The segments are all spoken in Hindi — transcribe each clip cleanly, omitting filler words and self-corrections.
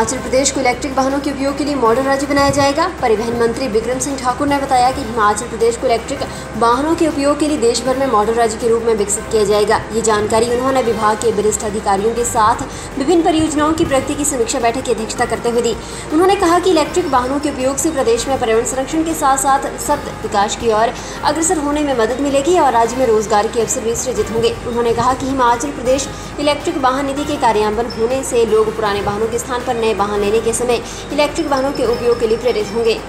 हिमाचल प्रदेश को इलेक्ट्रिक वाहनों के उपयोग के लिए मॉडल राज्य बनाया जाएगा। परिवहन मंत्री बिक्रम सिंह ठाकुर ने बताया कि हिमाचल प्रदेश को इलेक्ट्रिक वाहनों के उपयोग के लिए देश भर में मॉडल राज्य के रूप में विकसित किया जाएगा। ये जानकारी उन्होंने विभाग के वरिष्ठ अधिकारियों के साथ विभिन्न परियोजनाओं की प्रगति की समीक्षा बैठक की अध्यक्षता करते हुए दी। उन्होंने कहा कि इलेक्ट्रिक वाहनों के उपयोग से प्रदेश में पर्यावरण संरक्षण के साथ साथ सतत विकास की ओर अग्रसर होने में मदद मिलेगी और राज्य में रोजगार के अवसर भी सृजित होंगे। उन्होंने कहा कि हिमाचल प्रदेश इलेक्ट्रिक वाहन नीति के कार्यान्वयन होने से लोग पुराने वाहनों के स्थान पर नए वाहन लेने के समय इलेक्ट्रिक वाहनों के उपयोग के लिए प्रेरित होंगे।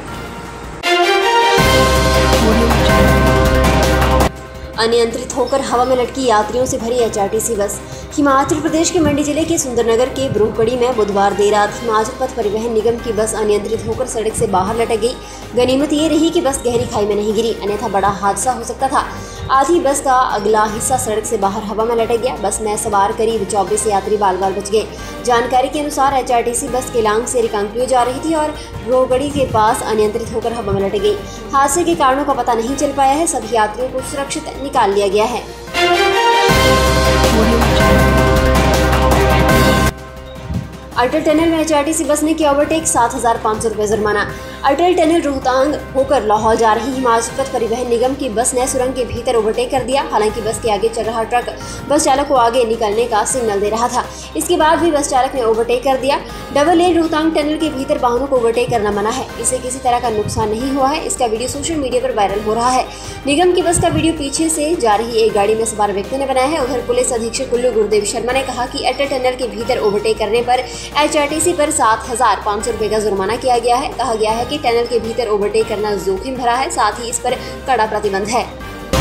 अनियंत्रित होकर हवा में लटकी यात्रियों से भरी एचआरटीसी बस। हिमाचल प्रदेश के मंडी जिले के सुंदरनगर के ब्रोहकड़ी में बुधवार देर रात हिमाचल पथ परिवहन निगम की बस अनियंत्रित होकर सड़क से बाहर लटक गई। गनीमत ये रही कि बस गहरी खाई में नहीं गिरी, अन्यथा बड़ा हादसा हो सकता था। आधी बस का अगला हिस्सा सड़क से बाहर हवा में लटक गया। बस में सवार करीब 24 यात्री बाल बाल बच गए। जानकारी के अनुसार एचआरटीसी बस केलांग से रिकांगपिओ जा रही थी और ब्रोहकड़ी के पास अनियंत्रित होकर हवा में लटक गई। हादसे के कारणों का पता नहीं चल पाया है। सभी यात्रियों को सुरक्षित निकाल लिया गया है। अटल टनल में एचआरटीसी बस ने किया ओवरटेक, 7,500 रुपये जुर्माना। अटल टनल रोहतांग होकर लाहौल जा रही हिमाचल पथ परिवहन निगम की बस ने सुरंग के भीतर ओवरटेक कर दिया। हालांकि बस के आगे चल रहा ट्रक बस चालक को आगे निकलने का सिग्नल दे रहा था। इसके बाद भी बस चालक ने ओवरटेक कर दिया। डबल लेन रोहतांग टनल के भीतर वाहनों को ओवरटेक करना मना है। इसे किसी तरह का नुकसान नहीं हुआ है। इसका वीडियो सोशल मीडिया पर वायरल हो रहा है। निगम की बस का वीडियो पीछे से जा रही एक गाड़ी में सवार व्यक्ति ने बनाया है। उधर पुलिस अधीक्षक कुल्लू गुरुदेव शर्मा ने कहा कि अटल टनल के भीतर ओवरटेक करने पर एचआरटीसी पर 7,500 रुपये का जुर्माना किया गया है। कहा गया है कि टनल के भीतर ओवरटेक करना जोखिम भरा है, साथ ही इस पर कड़ा प्रतिबंध है।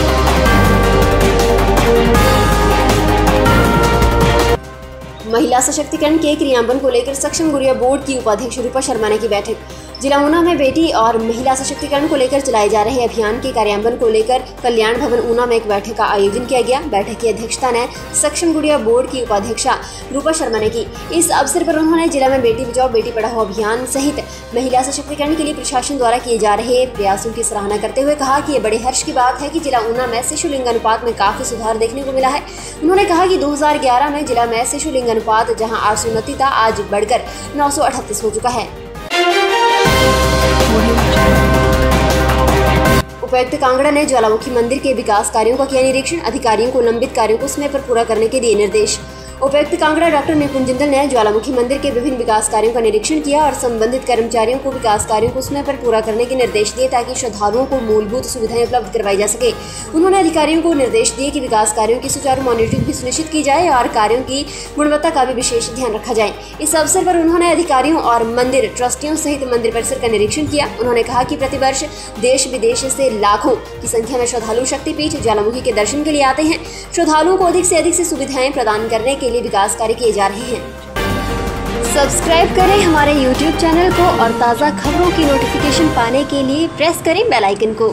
महिला सशक्तिकरण के क्रियान्वयन को लेकर सक्षम गुड़िया बोर्ड की उपाध्यक्ष रूपा शर्मा ने की बैठक। जिला ऊना में बेटी और महिला सशक्तिकरण को लेकर चलाए जा रहे अभियान के कार्यान्वयन को लेकर कल्याण भवन ऊना में एक बैठक का आयोजन किया गया। बैठक की अध्यक्षता ने सक्षम गुड़िया बोर्ड की उपाध्यक्षा रूपा शर्मा ने की। इस अवसर पर उन्होंने जिला में बेटी बचाओ बेटी पढ़ाओ अभियान सहित महिला सशक्तिकरण के लिए प्रशासन द्वारा किए जा रहे प्रयासों की सराहना करते हुए कहा कि ये बड़े हर्ष की बात है कि जिला ऊना में शिशु लिंग अनुपात में काफी सुधार देखने को मिला है। उन्होंने कहा कि 2011 में जिला में शिशु लिंग अनुपात जहाँ 829 था, आज बढ़कर 938 हो चुका है। उपायुक्त कांगड़ा ने ज्वालामुखी मंदिर के विकास कार्यों का किया निरीक्षण। अधिकारियों को लंबित कार्यों को समय पर पूरा करने के दिए निर्देश। उपायुक्त कांगड़ा डॉक्टर निपुण जिंदल ने ज्वालामुखी मंदिर के विभिन्न विकास कार्यों का निरीक्षण किया और संबंधित कर्मचारियों को विकास कार्यों को समय पर पूरा करने के निर्देश दिए ताकि श्रद्धालुओं को मूलभूत सुविधाएं उपलब्ध करवाई जा सके। उन्होंने अधिकारियों को निर्देश दिए कि विकास कार्यों की सुचारू मॉनिटरिंग भी सुनिश्चित की जाए और कार्यों की गुणवत्ता का भी विशेष ध्यान रखा जाए। इस अवसर पर उन्होंने अधिकारियों और मंदिर ट्रस्टियों सहित मंदिर परिसर का निरीक्षण किया। उन्होंने कहा कि प्रतिवर्ष देश विदेश से लाखों की संख्या में श्रद्धालु शक्तिपीठ ज्वालामुखी के दर्शन के लिए आते हैं। श्रद्धालुओं को अधिक से अधिक सुविधाएं प्रदान करने के लिए विकास कार्य किए जा रहे हैं। सब्सक्राइब करें हमारे YouTube चैनल को और ताज़ा खबरों की नोटिफिकेशन पाने के लिए प्रेस करें बेल आइकन को।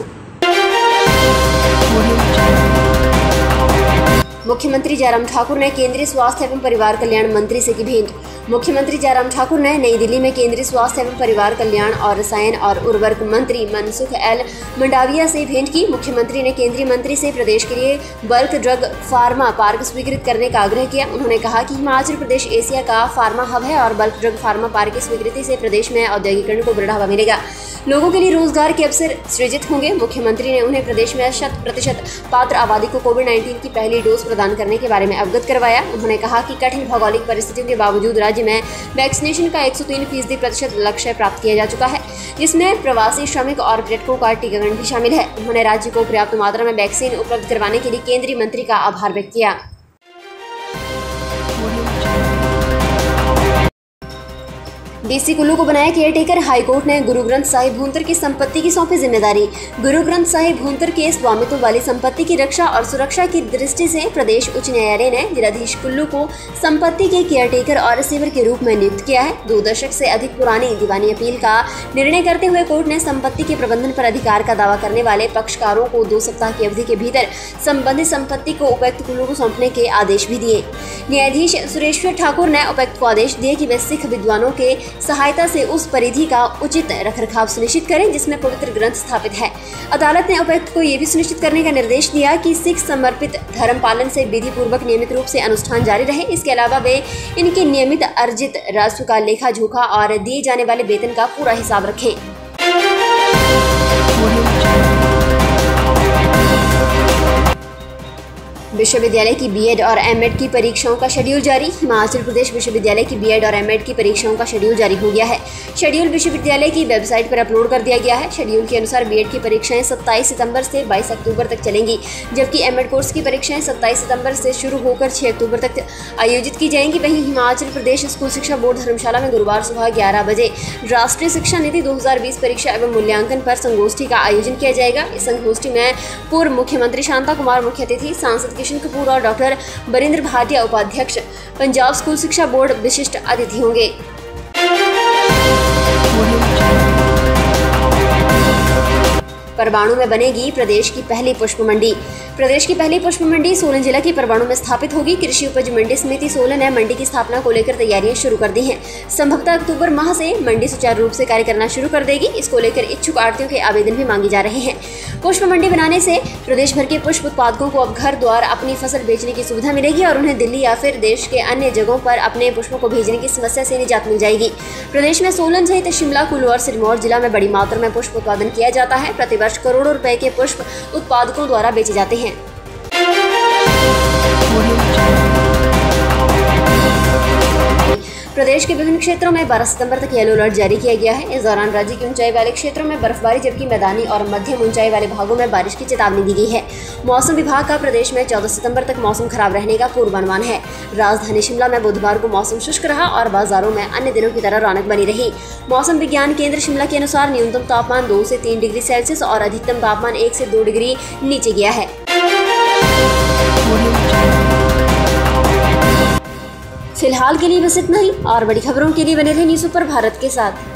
मुख्यमंत्री जयराम ठाकुर ने केंद्रीय स्वास्थ्य एवं परिवार कल्याण मंत्री से की भेंट। मुख्यमंत्री जयराम ठाकुर ने नई दिल्ली में केंद्रीय स्वास्थ्य एवं परिवार कल्याण और रसायन और उर्वरक मंत्री मनसुख एल मंडाविया से भेंट की। मुख्यमंत्री ने केंद्रीय मंत्री से प्रदेश के लिए बल्क ड्रग फार्मा पार्क स्वीकृत करने का आग्रह किया। उन्होंने कहा कि हिमाचल प्रदेश एशिया का फार्मा हब है और बल्क ड्रग फार्मा पार्क की स्वीकृति से प्रदेश में औद्योगिकरण को बढ़ावा मिलेगा, लोगों के लिए रोजगार के अवसर सृजित होंगे। मुख्यमंत्री ने उन्हें प्रदेश में 100% पात्र आबादी को कोविड-19 की पहली डोज प्रदान करने के बारे में अवगत करवाया। उन्होंने कहा कि कठिन भौगोलिक परिस्थितियों के बावजूद राज्य में वैक्सीनेशन का 103% लक्ष्य प्राप्त किया जा चुका है, जिसमें प्रवासी श्रमिक और पर्यटकों का टीकाकरण भी शामिल है। उन्होंने राज्य को पर्याप्त मात्रा में वैक्सीन उपलब्ध करवाने के लिए केंद्रीय मंत्री का आभार व्यक्त किया। डीसी कुल्लू को बनाया केयरटेकर। हाईकोर्ट ने गुरु ग्रंथ साहिब भूंतर की संपत्ति की सौंपी जिम्मेदारी। गुरु ग्रंथ साहिब भूंतर के स्वामित्व वाली संपत्ति की रक्षा और सुरक्षा की दृष्टि से प्रदेश उच्च न्यायालय ने जिलाधीश कुल्लू को संपत्ति के केयरटेकर और रिसीवर के रूप में नियुक्त किया है। 2 दशक से अधिक पुरानी दीवानी अपील का निर्णय करते हुए कोर्ट ने संपत्ति के प्रबंधन पर अधिकार का दावा करने वाले पक्षकारों को 2 सप्ताह की अवधि के भीतर संबंधित संपत्ति को उपायुक्त कुल्लू को सौंपने के आदेश भी दिए। न्यायाधीश सुरेश्वर ठाकुर ने उपायुक्त को आदेश दिए कि वे सिख विद्वानों के सहायता से उस परिधि का उचित रखरखाव सुनिश्चित करें जिसमें पवित्र ग्रंथ स्थापित है। अदालत ने उपायुक्त को ये भी सुनिश्चित करने का निर्देश दिया कि सिख समर्पित धर्म पालन से विधि पूर्वक नियमित रूप से अनुष्ठान जारी रहे। इसके अलावा वे इनके नियमित अर्जित राजस्व का लेखा जोखा और दिए जाने वाले वेतन का पूरा हिसाब रखें। विश्वविद्यालय की बीएड और एमएड की परीक्षाओं का शेड्यूल जारी। हिमाचल प्रदेश विश्वविद्यालय की बीएड और एमएड की परीक्षाओं का शेड्यूल जारी हो गया है। शेड्यूल विश्वविद्यालय की वेबसाइट पर अपलोड कर दिया गया है। शेड्यूल के अनुसार बीएड की परीक्षाएं 27 सितंबर से 22 अक्टूबर तक चलेंगी, जबकि एमएड कोर्स की परीक्षाएं 27 सितंबर से शुरू होकर 6 अक्टूबर तक आयोजित की जाएंगी। वहीं हिमाचल प्रदेश स्कूल शिक्षा बोर्ड धर्मशाला में गुरुवार सुबह 11 बजे राष्ट्रीय शिक्षा नीति 2020 परीक्षा एवं मूल्यांकन पर संगोष्ठी का आयोजन किया जाएगा। इस संगोष्ठी में पूर्व मुख्यमंत्री शांता कुमार मुख्य अतिथि, सांसद किशन कपूर और डॉक्टर बरिंद्र भाटिया उपाध्यक्ष पंजाब स्कूल शिक्षा बोर्ड विशिष्ट अतिथि होंगे। परवाणु में बनेगी प्रदेश की पहली पुष्प मंडी। प्रदेश की पहली पुष्प मंडी सोलन जिला की परवाणु में स्थापित होगी। कृषि उपज मंडी समिति सोलन ने मंडी की स्थापना को लेकर तैयारियां शुरू कर दी हैं। संभवतः अक्टूबर माह से मंडी सुचारू रूप से कार्य करना शुरू कर देगी। इसको लेकर इच्छुक आढ़तियों के आवेदन भी मांगे जा रहे हैं। पुष्प मंडी बनाने से प्रदेश भर के पुष्प उत्पादकों को अब घर द्वार अपनी फसल बेचने की सुविधा मिलेगी और उन्हें दिल्ली या फिर देश के अन्य जगहों पर अपने पुष्पों को भेजने की समस्या से निजात मिल जाएगी। प्रदेश में सोलन सहित शिमला, कुल्लू और सिरमौर जिला में बड़ी मात्रा में पुष्प उत्पादन किया जाता है। प्रतिवर्ष करोड़ों रुपए के पुष्प उत्पादकों द्वारा बेचे जाते हैं। प्रदेश के विभिन्न क्षेत्रों में 12 सितंबर तक येलो अलर्ट जारी किया गया है। इस दौरान राज्य के ऊंचाई वाले क्षेत्रों में बर्फबारी, जबकि मैदानी और मध्यम ऊंचाई वाले भागों में बारिश की चेतावनी दी गई है। मौसम विभाग का प्रदेश में 14 सितंबर तक मौसम खराब रहने का पूर्वानुमान है। राजधानी शिमला में बुधवार को मौसम शुष्क रहा और बाजारों में अन्य दिनों की तरह रौनक बनी रही। मौसम विज्ञान केंद्र शिमला के अनुसार न्यूनतम तापमान 2 से 3 डिग्री सेल्सियस और अधिकतम तापमान 1 से 2 डिग्री नीचे गया है। फिलहाल के लिए बस इतना ही और बड़ी खबरों के लिए बने रहे न्यूज़ सुपर भारत के साथ।